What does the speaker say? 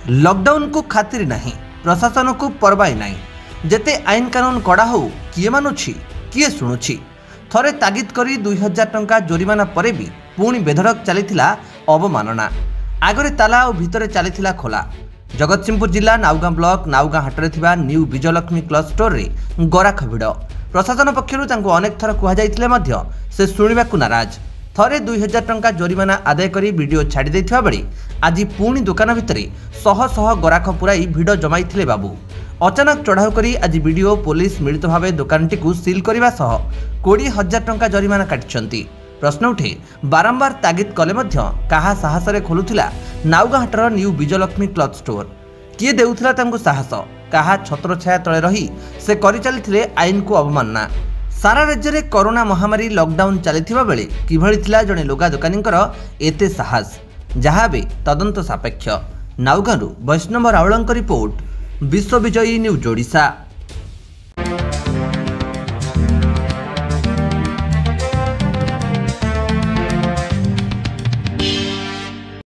Lockdown को खातिर नहीं, प्रशासन को परवाई नहीं। जेते आईन कानून कड़ा हो किए मानुछि किए शुणुछि। थरे तागिद करी 2000 टंका जोरिमाना परे भी पुणी बेधड़क चलीथिला अवमानना। आगरे ताला और भितरे चलीथिला खोला। जगतसिंहपुर जिला नाउगां ब्लॉक नाउगां हाटरे थिबा न्यू विजयलक्ष्मी क्लथ स्टोर रे गराख भिड़। प्रशासन पक्षरु तांको अनेक थर कुहा जाइथिले मध्य से शुणिबाकु नाराज। थरे 2000 टंका जोरिमाना आदाय करी वीडियो छाड़ी देथिबा बेले आज पुणी दुकान भितरे शह शह गराख पुराई भिड़ जमाइथिले बाबू। अचानक चढ़ाऊ करी आज वीडियो पुलिस मिलित भावे दुकानटी को सील करने सह 20,000 टंका जरिमाना काटिछंती। प्रश्न उठे बारंबार तागिद कले मध्य काहा साहस रे खोलुथिला नाउगां हाटर न्यू विजयलक्ष्मी क्लथ स्टोर। किए देउथिला तांको साहस, काहा छत्र छाया तले रही से करि चलिथिले आईन को अवमानना। सारा राज्य में कोरोना महामारी लॉकडाउन चलिथिबा बेले किभଳି थिला जणे लुगा दुकानींकर एते साहस, जहाँ भी तदंत सापेक्ष। नाउगांरू वैष्णव रावळଙ୍କ रिपोर्ट, विश्व विजयी न्यूज ओडिशा।